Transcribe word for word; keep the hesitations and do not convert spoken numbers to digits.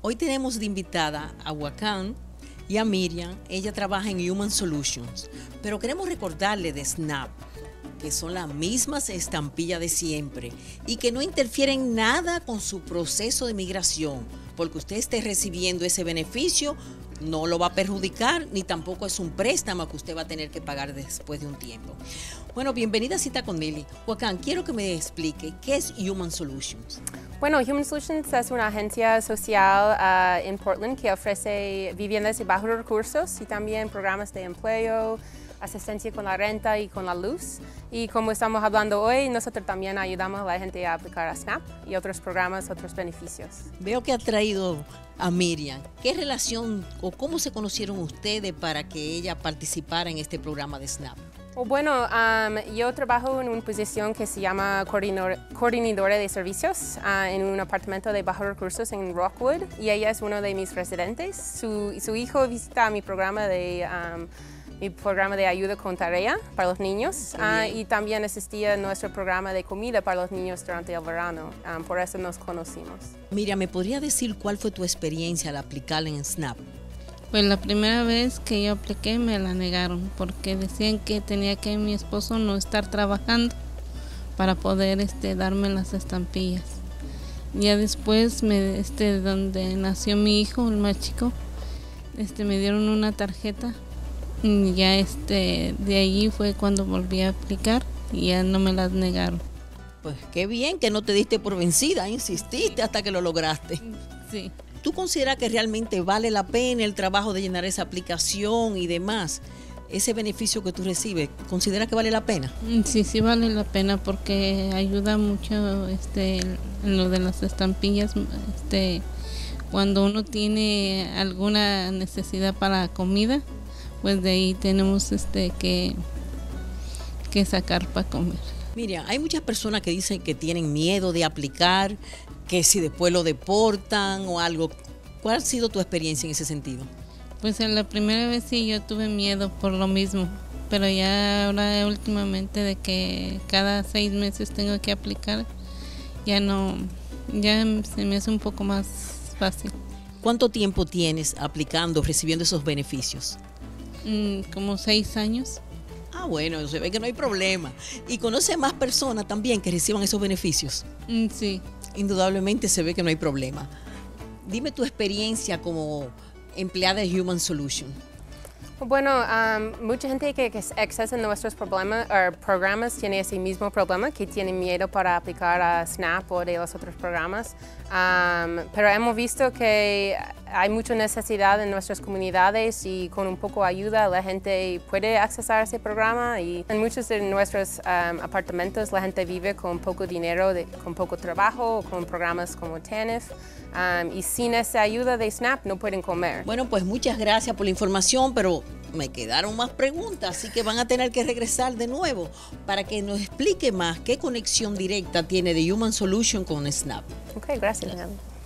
Hoy tenemos de invitada a Wakán y a Miriam. Ella trabaja en Human Solutions, pero queremos recordarle de SNAP, que son las mismas estampillas de siempre y que no interfieren nada con su proceso de migración, porque usted esté recibiendo ese beneficio no lo va a perjudicar, ni tampoco es un préstamo que usted va a tener que pagar después de un tiempo. Bueno, bienvenida a Cita con Lili. Wakán, quiero que me explique qué es Human Solutions. Bueno, Human Solutions es una agencia social uh, en Portland que ofrece viviendas de bajos recursos y también programas de empleo, asistencia con la renta y con la luz. Y como estamos hablando hoy, nosotros también ayudamos a la gente a aplicar a SNAP y otros programas, otros beneficios. Veo que ha traído a Miriam. ¿Qué relación o cómo se conocieron ustedes para que ella participara en este programa de SNAP? Oh, bueno, um, yo trabajo en una posición que se llama coordinador, coordinadora de servicios uh, en un apartamento de bajos recursos en Rockwood y ella es uno de mis residentes. Su, su hijo visita mi programa de... Um, mi programa de ayuda con tarea para los niños uh, y también asistía a nuestro programa de comida para los niños durante el verano, um, por eso nos conocimos. Miriam, ¿me podría decir cuál fue tu experiencia al aplicar en SNAP? Pues la primera vez que yo apliqué me la negaron porque decían que tenía que mi esposo no estar trabajando para poder este, darme las estampillas. Ya después, me, este, donde nació mi hijo, el más chico, este, me dieron una tarjeta. Y ya este, de allí fue cuando volví a aplicar y ya no me las negaron. Pues qué bien que no te diste por vencida, insististe hasta que lo lograste. Sí. ¿Tú consideras que realmente vale la pena el trabajo de llenar esa aplicación y demás? Ese beneficio que tú recibes, ¿consideras que vale la pena? Sí, sí vale la pena porque ayuda mucho este, en lo de las estampillas. Este, cuando uno tiene alguna necesidad para comida, pues de ahí tenemos este que, que sacar para comer. Mira, hay muchas personas que dicen que tienen miedo de aplicar, que si después lo deportan o algo. ¿Cuál ha sido tu experiencia en ese sentido? Pues en la primera vez sí yo tuve miedo por lo mismo, pero ya ahora últimamente de que cada seis meses tengo que aplicar, ya no, ya se me hace un poco más fácil. ¿Cuánto tiempo tienes aplicando, recibiendo esos beneficios? Como seis años. Ah, bueno, se ve que no hay problema. ¿Y conoce más personas también que reciban esos beneficios? Mm, sí. Indudablemente se ve que no hay problema. Dime tu experiencia como empleada de Human Solution. Bueno, um, mucha gente que, que accesa a nuestros problemas, o programas tiene ese mismo problema, que tiene miedo para aplicar a SNAP o de los otros programas. Um, pero hemos visto que hay mucha necesidad en nuestras comunidades y con un poco de ayuda la gente puede accesar a ese programa. Y en muchos de nuestros um, apartamentos la gente vive con poco dinero, de, con poco trabajo, con programas como T A N F. Um, y sin esa ayuda de SNAP no pueden comer. Bueno, pues muchas gracias por la información, pero me quedaron más preguntas, así que van a tener que regresar de nuevo para que nos explique más qué conexión directa tiene de Human Solution con SNAP. Ok, gracias. gracias.